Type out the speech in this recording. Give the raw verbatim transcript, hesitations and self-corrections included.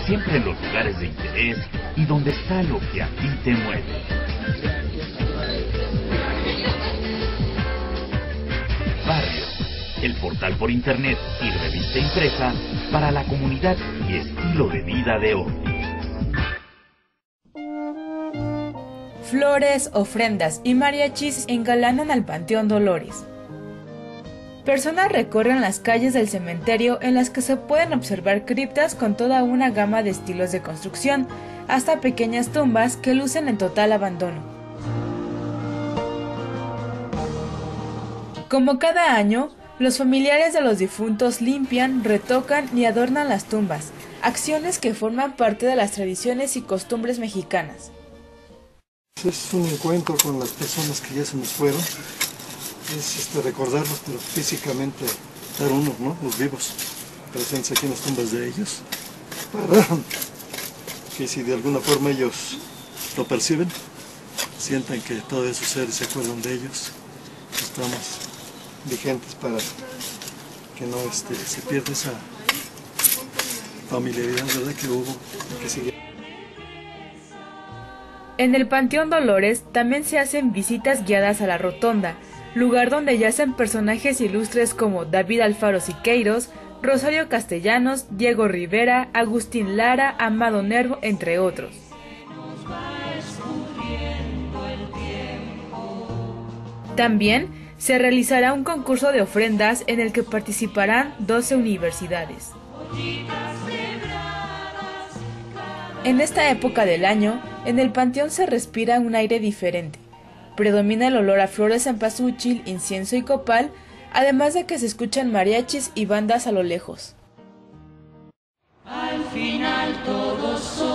siempre en los lugares de interés y donde está lo que a ti te mueve. Barrio, el portal por internet y revista impresa para la comunidad y estilo de vida de hoy. Flores, ofrendas y mariachis engalanan al Panteón Dolores. Personas recorren las calles del cementerio en las que se pueden observar criptas con toda una gama de estilos de construcción, hasta pequeñas tumbas que lucen en total abandono. Como cada año, los familiares de los difuntos limpian, retocan y adornan las tumbas, acciones que forman parte de las tradiciones y costumbres mexicanas. Es un encuentro con las personas que ya se nos fueron. Es este, recordarlos, pero físicamente estar unos, ¿no? Los vivos, presentes aquí en las tumbas de ellos, para que si de alguna forma ellos lo perciben, sientan que todos esos seres se acuerdan de ellos, estamos vigentes para que no este, se pierda esa familiaridad, ¿verdad?, que hubo, que sigue. En el Panteón Dolores también se hacen visitas guiadas a la Rotonda, lugar donde yacen personajes ilustres como David Alfaro Siqueiros, Rosario Castellanos, Diego Rivera, Agustín Lara, Amado Nervo, entre otros. También se realizará un concurso de ofrendas en el que participarán doce universidades. En esta época del año, en el panteón se respira un aire diferente. Predomina el olor a flores en cempasúchil, incienso y copal, además de que se escuchan mariachis y bandas a lo lejos. Al final todos son